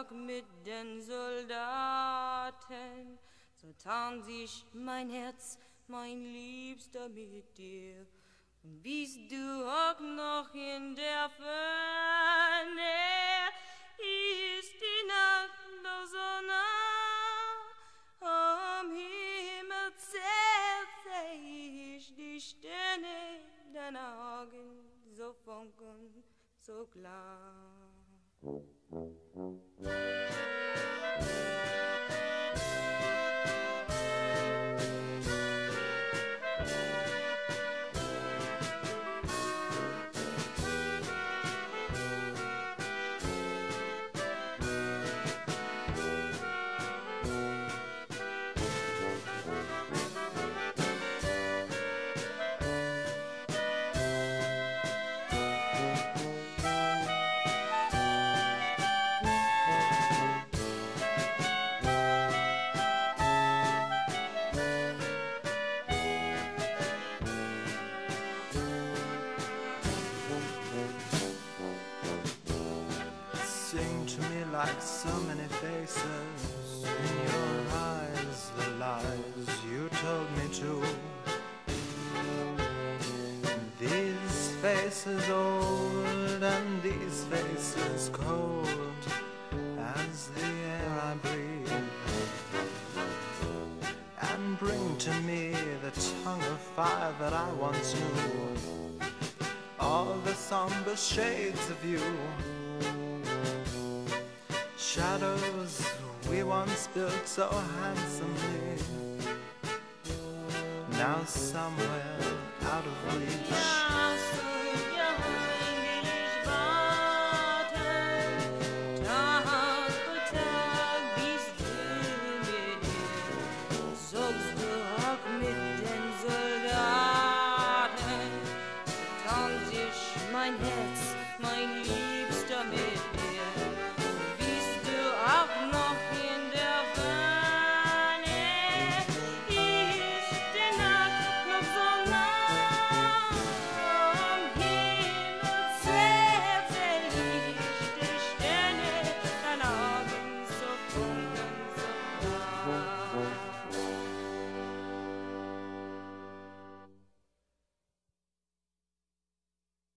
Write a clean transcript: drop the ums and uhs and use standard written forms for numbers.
Tag mit den Soldaten, so tarnt sich mein Herz, mein Liebster, mit dir. Und bist du auch noch in der Ferne, ist die Nacht noch so nah, am Himmel zählte ich die Sterne, deine Augen so funkeln, so klar. Sing to me like so many faces in your eyes, the lies you told me to. These faces old and these faces cold as the air I breathe, and bring to me the tongue of fire that I once knew, all the somber shades of you. Shadows we once built so handsomely, now somewhere out of reach.